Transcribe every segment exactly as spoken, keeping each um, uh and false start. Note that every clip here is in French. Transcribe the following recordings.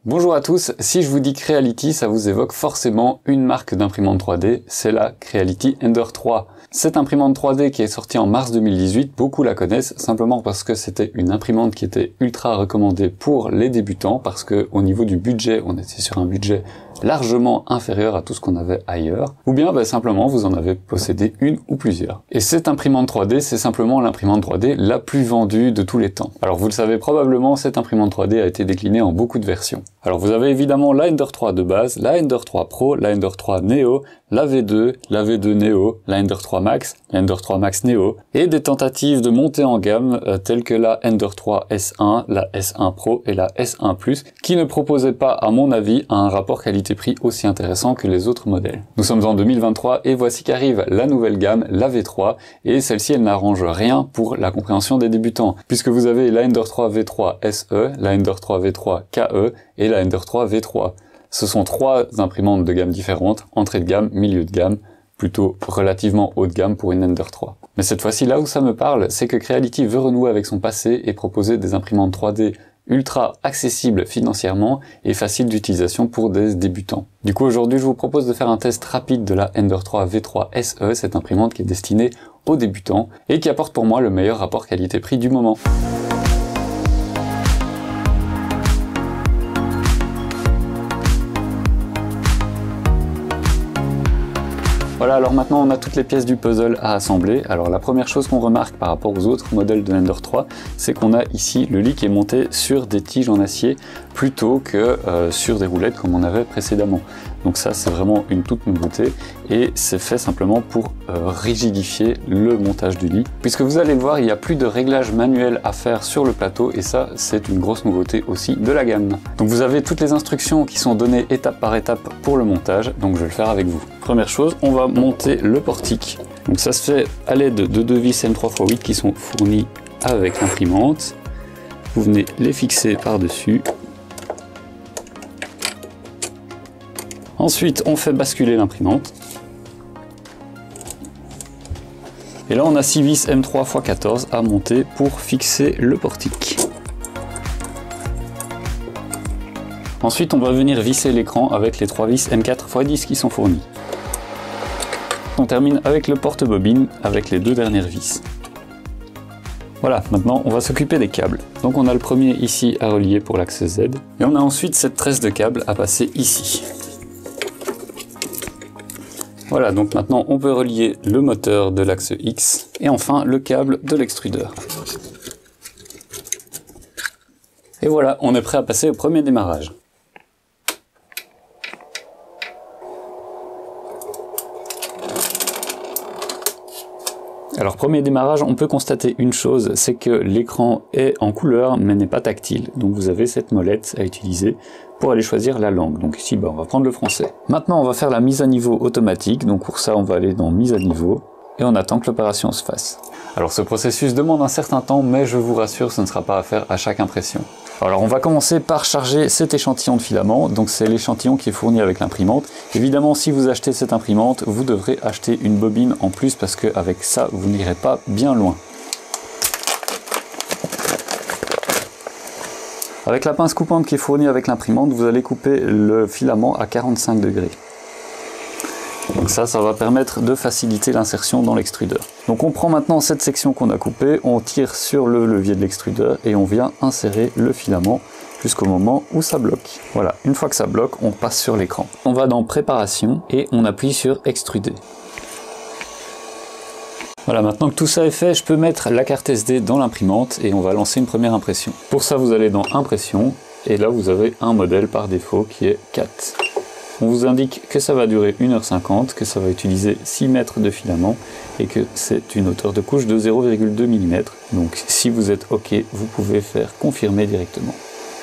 Bonjour à tous, si je vous dis Creality, ça vous évoque forcément une marque d'imprimante trois D, c'est la Creality Ender trois. Cette imprimante trois D qui est sortie en mars deux mille dix-huit, beaucoup la connaissent simplement parce que c'était une imprimante qui était ultra recommandée pour les débutants, parce que au niveau du budget, on était sur un budget largement inférieur à tout ce qu'on avait ailleurs, ou bien bah, simplement vous en avez possédé une ou plusieurs. Et cette imprimante trois D, c'est simplement l'imprimante trois D la plus vendue de tous les temps. Alors vous le savez probablement, cette imprimante trois D a été déclinée en beaucoup de versions. Alors vous avez évidemment la Ender trois de base, la Ender trois Pro, la Ender trois Neo, la V deux, la V deux Neo, la Ender trois Max, la Ender trois Max Neo, et des tentatives de montée en gamme euh, telles que la Ender trois S un, la S un Pro et la S un Plus, qui ne proposaient pas, à mon avis, un rapport qualité-prix aussi intéressant que les autres modèles. Nous sommes en deux mille vingt-trois et voici qu'arrive la nouvelle gamme, la V trois, et celle-ci elle n'arrange rien pour la compréhension des débutants, puisque vous avez la Ender trois V trois S E, la Ender trois V trois K E et la Ender trois V trois. Ce sont trois imprimantes de gamme différentes, entrée de gamme, milieu de gamme, plutôt relativement haut de gamme pour une Ender trois. Mais cette fois-ci, là où ça me parle, c'est que Creality veut renouer avec son passé et proposer des imprimantes trois D ultra accessibles financièrement et faciles d'utilisation pour des débutants. Du coup, aujourd'hui, je vous propose de faire un test rapide de la Ender trois V trois S E, cette imprimante qui est destinée aux débutants et qui apporte pour moi le meilleur rapport qualité-prix du moment. Voilà, alors maintenant on a toutes les pièces du puzzle à assembler. Alors la première chose qu'on remarque par rapport aux autres modèles de Ender trois, c'est qu'on a ici le lit qui est monté sur des tiges en acier plutôt que euh, sur des roulettes comme on avait précédemment. Donc ça c'est vraiment une toute nouveauté et c'est fait simplement pour euh, rigidifier le montage du lit. Puisque vous allez le voir, il n'y a plus de réglage manuel à faire sur le plateau et ça c'est une grosse nouveauté aussi de la gamme. Donc vous avez toutes les instructions qui sont données étape par étape pour le montage, donc je vais le faire avec vous. Première chose, on va monter le portique. Donc ça se fait à l'aide de deux vis M trois par huit qui sont fournis avec l'imprimante. Vous venez les fixer par-dessus. Ensuite, on fait basculer l'imprimante. Et là, on a six vis M trois par quatorze à monter pour fixer le portique. Ensuite, on va venir visser l'écran avec les trois vis M quatre par dix qui sont fournis. On termine avec le porte-bobine avec les deux dernières vis. Voilà, maintenant on va s'occuper des câbles. Donc on a le premier ici à relier pour l'axe Z. Et on a ensuite cette tresse de câbles à passer ici. Voilà, donc maintenant on peut relier le moteur de l'axe X et enfin le câble de l'extrudeur. Et voilà, on est prêt à passer au premier démarrage. Alors premier démarrage, on peut constater une chose, c'est que l'écran est en couleur mais n'est pas tactile. Donc vous avez cette molette à utiliser pour aller choisir la langue. Donc ici bah, on va prendre le français. Maintenant on va faire la mise à niveau automatique, donc pour ça on va aller dans mise à niveau et on attend que l'opération se fasse. Alors ce processus demande un certain temps mais je vous rassure ce ne sera pas à faire à chaque impression. Alors on va commencer par charger cet échantillon de filament, donc c'est l'échantillon qui est fourni avec l'imprimante. Évidemment si vous achetez cette imprimante, vous devrez acheter une bobine en plus parce qu'avec ça vous n'irez pas bien loin. Avec la pince coupante qui est fournie avec l'imprimante, vous allez couper le filament à quarante-cinq degrés. Donc ça, ça va permettre de faciliter l'insertion dans l'extrudeur. Donc on prend maintenant cette section qu'on a coupée, on tire sur le levier de l'extrudeur et on vient insérer le filament jusqu'au moment où ça bloque. Voilà, une fois que ça bloque, on passe sur l'écran. On va dans préparation et on appuie sur extruder. Voilà, maintenant que tout ça est fait, je peux mettre la carte S D dans l'imprimante et on va lancer une première impression. Pour ça, vous allez dans impression et là vous avez un modèle par défaut qui est quatre. On vous indique que ça va durer une heure cinquante, que ça va utiliser six mètres de filament et que c'est une hauteur de couche de zéro virgule deux millimètres. Donc si vous êtes OK, vous pouvez faire confirmer directement.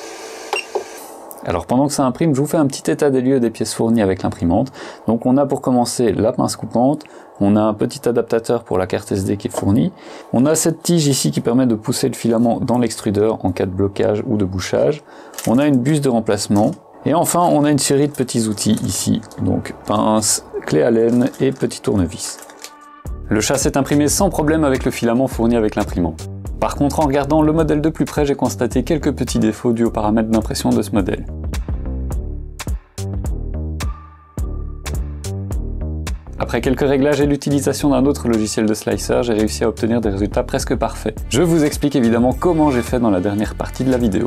Alors pendant que ça imprime, je vous fais un petit état des lieux des pièces fournies avec l'imprimante. Donc on a pour commencer la pince coupante, on a un petit adaptateur pour la carte S D qui est fournie, on a cette tige ici qui permet de pousser le filament dans l'extrudeur en cas de blocage ou de bouchage, on a une buse de remplacement, et enfin on a une série de petits outils ici, donc pince, clé à laine et petit tournevis. Le chasse est imprimé sans problème avec le filament fourni avec l'imprimante. Par contre, en regardant le modèle de plus près, j'ai constaté quelques petits défauts dus aux paramètres d'impression de ce modèle. Après quelques réglages et l'utilisation d'un autre logiciel de slicer, j'ai réussi à obtenir des résultats presque parfaits. Je vous explique évidemment comment j'ai fait dans la dernière partie de la vidéo.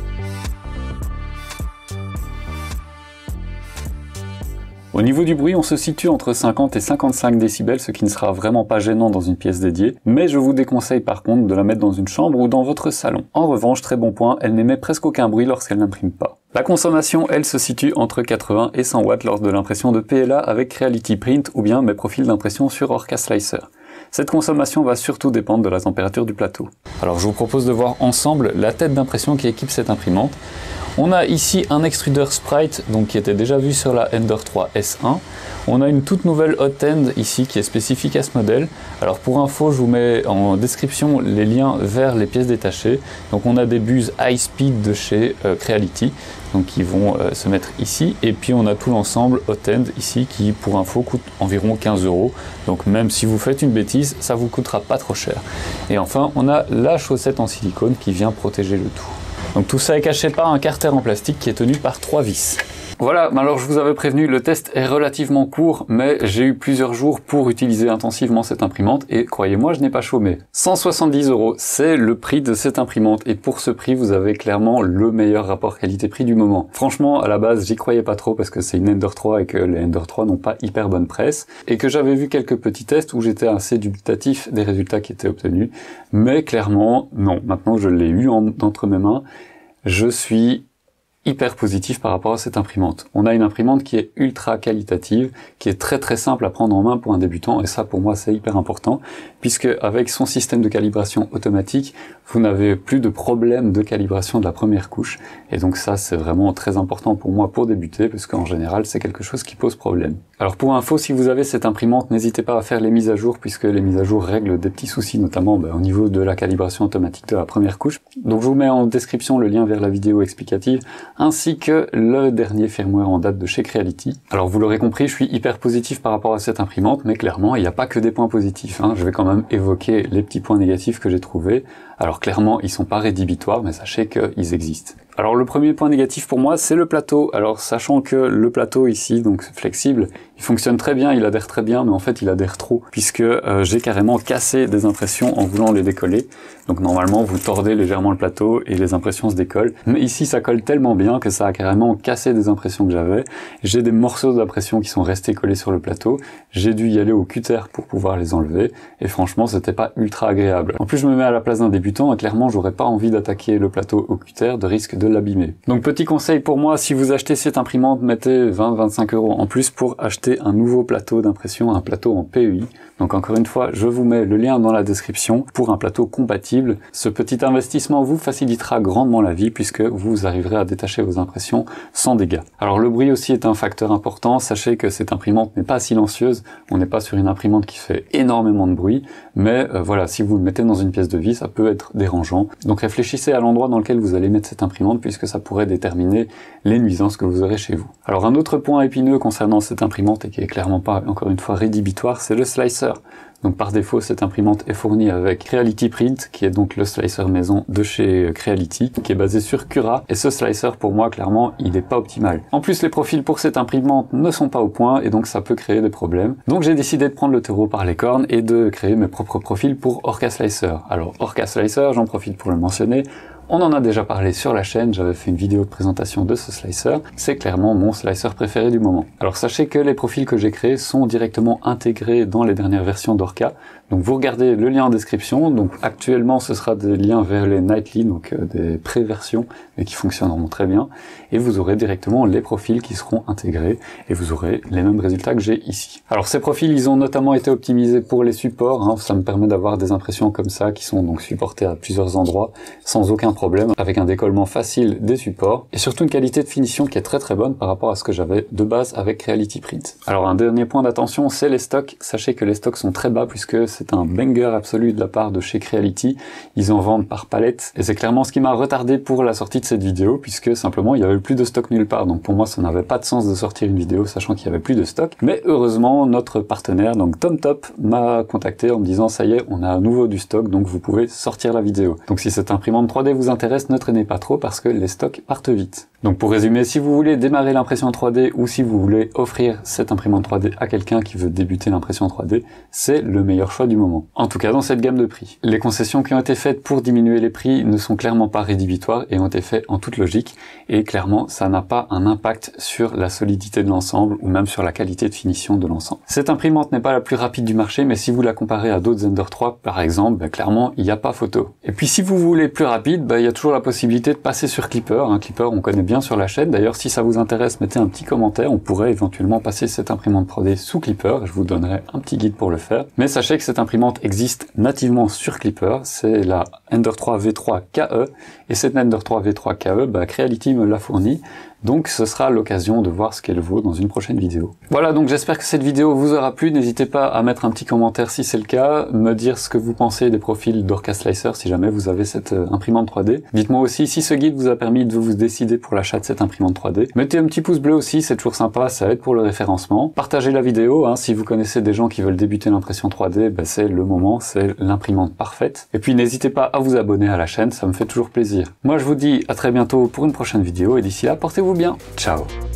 Au niveau du bruit, on se situe entre cinquante et cinquante-cinq décibels, ce qui ne sera vraiment pas gênant dans une pièce dédiée, mais je vous déconseille par contre de la mettre dans une chambre ou dans votre salon. En revanche, très bon point, elle n'émet presque aucun bruit lorsqu'elle n'imprime pas. La consommation, elle, se situe entre quatre-vingts et cent watts lors de l'impression de P L A avec Creality Print ou bien mes profils d'impression sur Orca Slicer. Cette consommation va surtout dépendre de la température du plateau. Alors je vous propose de voir ensemble la tête d'impression qui équipe cette imprimante. On a ici un extrudeur Sprite, donc qui était déjà vu sur la Ender trois S un. On a une toute nouvelle Hot End ici qui est spécifique à ce modèle. Alors pour info, je vous mets en description les liens vers les pièces détachées. Donc on a des buses High Speed de chez euh, Creality, donc qui vont euh, se mettre ici. Et puis on a tout l'ensemble Hot End ici qui, pour info, coûte environ quinze euros. Donc même si vous faites une bêtise, ça vous coûtera pas trop cher. Et enfin, on a la chaussette en silicone qui vient protéger le tout. Donc tout ça est caché par un carter en plastique qui est tenu par trois vis. Voilà, alors je vous avais prévenu, le test est relativement court, mais j'ai eu plusieurs jours pour utiliser intensivement cette imprimante et croyez-moi, je n'ai pas chômé. cent soixante-dix euros, c'est le prix de cette imprimante et pour ce prix, vous avez clairement le meilleur rapport qualité-prix du moment. Franchement, à la base, j'y croyais pas trop parce que c'est une Ender trois et que les Ender trois n'ont pas hyper bonne presse et que j'avais vu quelques petits tests où j'étais assez dubitatif des résultats qui étaient obtenus, mais clairement, non. Maintenant que je l'ai eu en, entre mes mains, je suis hyper positif par rapport à cette imprimante. On a une imprimante qui est ultra qualitative, qui est très très simple à prendre en main pour un débutant, et ça pour moi c'est hyper important, puisque avec son système de calibration automatique, vous n'avez plus de problème de calibration de la première couche, et donc ça c'est vraiment très important pour moi pour débuter, parce qu'en général c'est quelque chose qui pose problème. Alors pour info, si vous avez cette imprimante, n'hésitez pas à faire les mises à jour, puisque les mises à jour règlent des petits soucis, notamment bah, au niveau de la calibration automatique de la première couche. Donc je vous mets en description le lien vers la vidéo explicative, ainsi que le dernier firmware en date de chez Creality. Alors vous l'aurez compris, je suis hyper positif par rapport à cette imprimante, mais clairement il n'y a pas que des points positifs, hein. Je vais quand même évoquer les petits points négatifs que j'ai trouvés. Alors clairement ils sont pas rédhibitoires, mais sachez qu'ils existent. Alors le premier point négatif pour moi, c'est le plateau. Alors sachant que le plateau ici, donc flexible, il fonctionne très bien, il adhère très bien, mais en fait il adhère trop, puisque euh, j'ai carrément cassé des impressions en voulant les décoller. Donc normalement vous tordez légèrement le plateau et les impressions se décollent. Mais ici ça colle tellement bien que ça a carrément cassé des impressions que j'avais. J'ai des morceaux d'impression qui sont restés collés sur le plateau. J'ai dû y aller au cutter pour pouvoir les enlever. Et franchement c'était pas ultra agréable. En plus je me mets à la place d'un débutant et clairement j'aurais pas envie d'attaquer le plateau au cutter de risque de l'abîmer. Donc petit conseil pour moi, si vous achetez cette imprimante, mettez vingt à vingt-cinq euros en plus pour acheter un nouveau plateau d'impression, un plateau en P E I. Donc encore une fois, je vous mets le lien dans la description pour un plateau compatible. Ce petit investissement vous facilitera grandement la vie puisque vous arriverez à détacher vos impressions sans dégâts. Alors le bruit aussi est un facteur important. Sachez que cette imprimante n'est pas silencieuse. On n'est pas sur une imprimante qui fait énormément de bruit. Mais euh, voilà, si vous le mettez dans une pièce de vie, ça peut être dérangeant. Donc réfléchissez à l'endroit dans lequel vous allez mettre cette imprimante puisque ça pourrait déterminer les nuisances que vous aurez chez vous. Alors un autre point épineux concernant cette imprimante et qui est clairement pas encore une fois rédhibitoire, c'est le slicer. Donc par défaut, cette imprimante est fournie avec Creality Print, qui est donc le slicer maison de chez Creality, qui est basé sur Cura. Et ce slicer, pour moi, clairement, il n'est pas optimal. En plus, les profils pour cette imprimante ne sont pas au point, et donc ça peut créer des problèmes. Donc j'ai décidé de prendre le taureau par les cornes et de créer mes propres profils pour Orca Slicer. Alors Orca Slicer, j'en profite pour le mentionner, on en a déjà parlé sur la chaîne, j'avais fait une vidéo de présentation de ce slicer, c'est clairement mon slicer préféré du moment. Alors sachez que les profils que j'ai créés sont directement intégrés dans les dernières versions d'Orca, donc vous regardez le lien en description, donc actuellement ce sera des liens vers les Nightly, donc euh, des pré-versions, mais qui fonctionneront très bien, et vous aurez directement les profils qui seront intégrés, et vous aurez les mêmes résultats que j'ai ici. Alors ces profils, ils ont notamment été optimisés pour les supports, hein, ça me permet d'avoir des impressions comme ça, qui sont donc supportées à plusieurs endroits, sans aucun problème, avec un décollement facile des supports, et surtout une qualité de finition qui est très très bonne par rapport à ce que j'avais de base avec Creality Print. Alors un dernier point d'attention, c'est les stocks. Sachez que les stocks sont très bas puisque c'est un banger absolu de la part de chez Creality. Ils en vendent par palette, et c'est clairement ce qui m'a retardé pour la sortie de cette vidéo, puisque simplement il y avait plus de stock nulle part, donc pour moi ça n'avait pas de sens de sortir une vidéo sachant qu'il y avait plus de stock. Mais heureusement, notre partenaire, donc TomTop, m'a contacté en me disant ça y est, on a à nouveau du stock, donc vous pouvez sortir la vidéo. Donc si cette imprimante trois D vous intéresse, ne traînez pas trop parce que les stocks partent vite. Donc pour résumer, si vous voulez démarrer l'impression trois D ou si vous voulez offrir cette imprimante trois D à quelqu'un qui veut débuter l'impression trois D, c'est le meilleur choix du moment. En tout cas dans cette gamme de prix. Les concessions qui ont été faites pour diminuer les prix ne sont clairement pas rédhibitoires et ont été faites en toute logique, et clairement ça n'a pas un impact sur la solidité de l'ensemble ou même sur la qualité de finition de l'ensemble. Cette imprimante n'est pas la plus rapide du marché, mais si vous la comparez à d'autres Ender trois par exemple, bah, clairement il n'y a pas photo. Et puis si vous voulez plus rapide, bah, il y a toujours la possibilité de passer sur Klipper. Un Klipper on connaît bien sur la chaîne, d'ailleurs si ça vous intéresse mettez un petit commentaire, on pourrait éventuellement passer cette imprimante trois D sous Klipper, je vous donnerai un petit guide pour le faire. Mais sachez que cette imprimante existe nativement sur Klipper, c'est la Ender trois V trois K E, et cette Ender trois V trois K E, bah, Creality me l'a fournie. Donc ce sera l'occasion de voir ce qu'elle vaut dans une prochaine vidéo. Voilà, donc j'espère que cette vidéo vous aura plu. N'hésitez pas à mettre un petit commentaire si c'est le cas, me dire ce que vous pensez des profils d'Orca Slicer si jamais vous avez cette euh, imprimante trois D. Dites-moi aussi si ce guide vous a permis de vous décider pour l'achat de cette imprimante trois D. Mettez un petit pouce bleu aussi, c'est toujours sympa, ça aide pour le référencement. Partagez la vidéo, hein, si vous connaissez des gens qui veulent débuter l'impression trois D, bah, c'est le moment, c'est l'imprimante parfaite. Et puis n'hésitez pas à vous abonner à la chaîne, ça me fait toujours plaisir. Moi je vous dis à très bientôt pour une prochaine vidéo et d'ici là, portez-vous bien. Ciao.